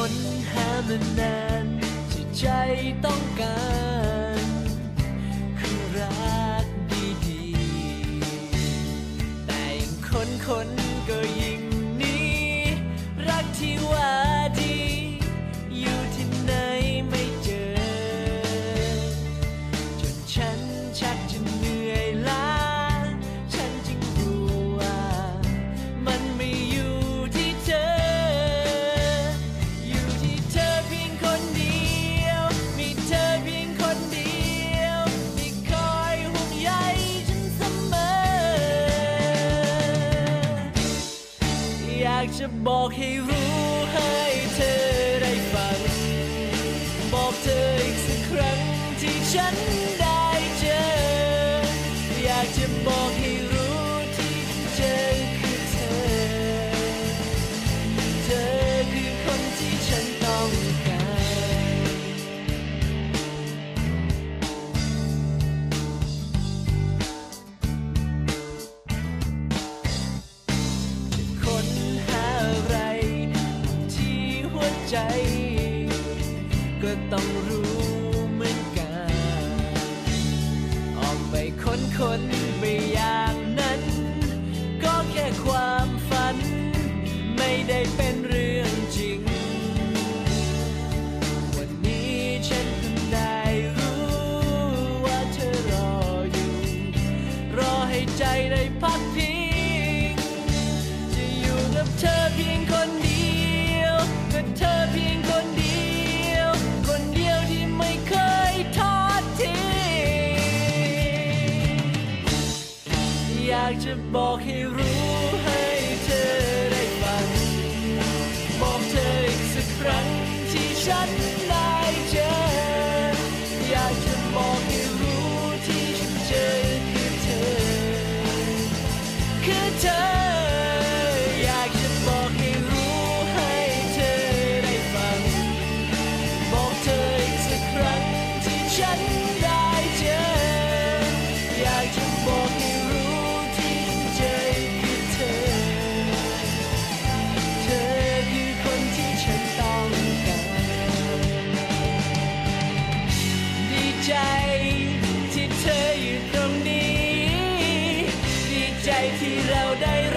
นหามานานที่ใจต้องการคือรักดีๆแต่ยิ่งคนก็ยิ่งหนีรักที่ว่าดีอยู่ที่ไหนไม่เจอจนฉันชักจะเหนื่อยล้าฉันจึงรู้ว่ามันไม่อยู่ที่เธออยู่ที่เธอเพียงคนเดียวมีเธอเพียงคนเดียวที่คอยห่วงใยฉันเสมออยากจะบอกให้รู้ให้เธอได้ฟังบอกเธออีกสักครั้งที่ฉันได้เจออยากจะบอกให้รู้ที่เจอคือเธอเธอคือคนที่ฉันต้องการจะค้นหาอะไรที่หัวใจก็ต้องรู้เหมือนกันออกไปค้นไปอย่างนั้นก็แค่ความฝันไม่ได้เป็นเรื่องจริงวันนี้ฉันเพิ่งได้รู้ว่าเธอรออยู่รอให้ใจได้พักพิงจะอยู่กับเธอเพียงคนเดียวกับเธอเพียงคนเดียวคนเดียวที่ไม่เคยทอดทิ้งอยากจะบอกให้รู้ให้เธอได้ฟังบอกเธออีกสักครั้งที่ฉันได้เจออยากจะบอกให้รู้ที่ฉันเจอคือเธอคือเธออยากจะบอกให้รู้ให้เธอได้ฟังบอกเธออีกสักครั้งที่ฉันได้เจออยากจะบอกให้รู้ที่ฉันเจอคือเธอเธอคือคนที่ฉันต้องการดีใจที่เธออยู่ตรงนี้ดีใจที่เราได้